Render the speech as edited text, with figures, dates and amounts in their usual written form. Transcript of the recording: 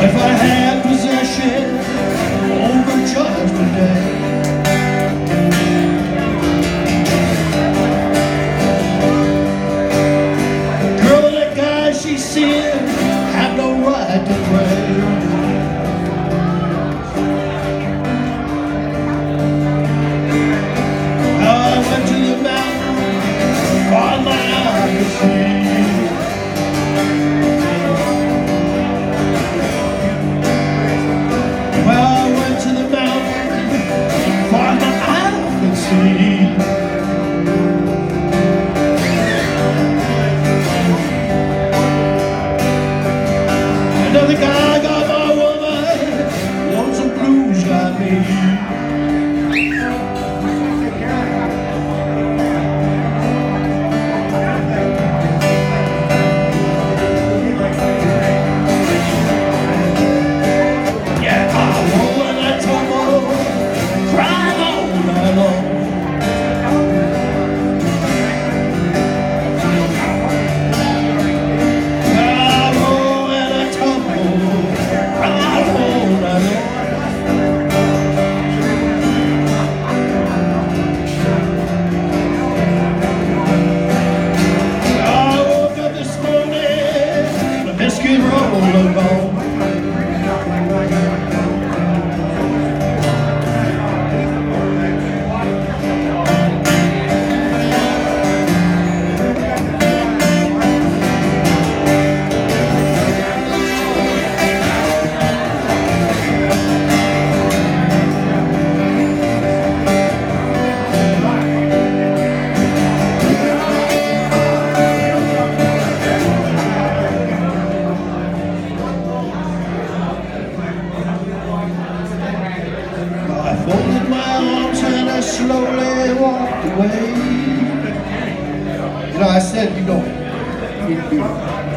If I had possession over Judgment Day, girl, that guy she seen had no right to pray. I went to the mountain on my eye to see. Another guy got my woman, lonesome blues got me. I folded my arms and I slowly walked away. You know, I said, you know,